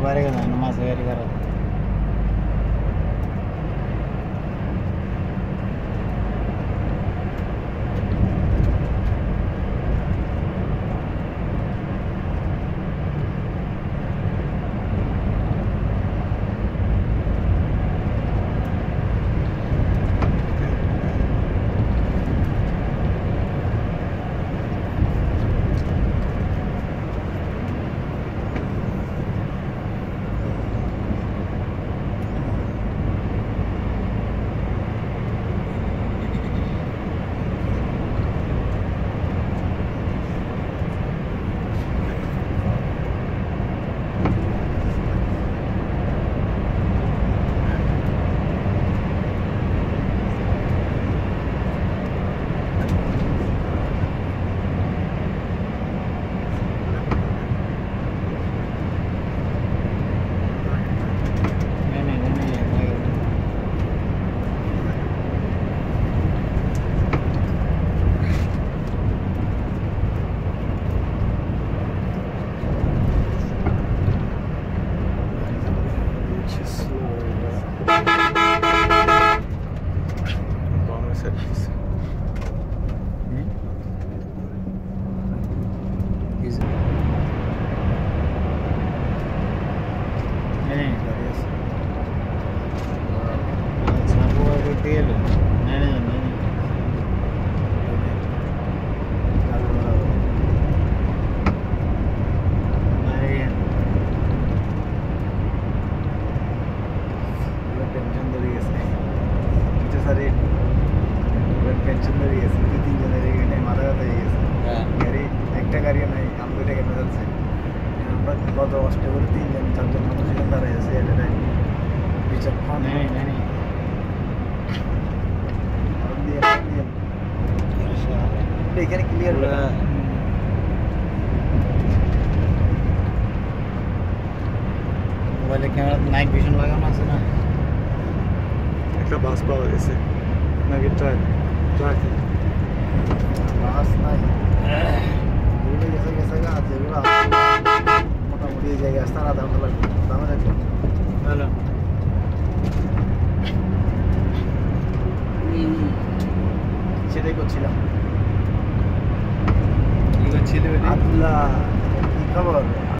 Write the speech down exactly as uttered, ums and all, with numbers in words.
বাইরে গেছে না মাছ গাড়ি খারাপ টেনশন ধরে গেছে দুই তিন জনের এখানে মাথা ব্যথা হয়ে গেছে গাড়ি একটা গাড়িও নাই আমি দুইটা কেন যাচ্ছে আমরা কত কষ্ট করে তিনজন চারজন মানুষ এখানে দাঁড়ায় আছে এটা টাইম বিচার খাওয়া নেই নেই এখানে ক্লিয়ার মোবাইলে ক্যামেরা নাইট ভিশন লাগানো আছে না একটা বাস পাওয়া গেছে নাকি ট্রাক ট্রাক বাস নাই যেগুলো গেছে গেছে গা যেগুলো মোটামুটি এই জায়গায় আসতে আধা ঘন্টা লাগবে দামে দেখো হ্যালো সেটাই করছিলাম কি করছিলে আল্লাহ কি খবর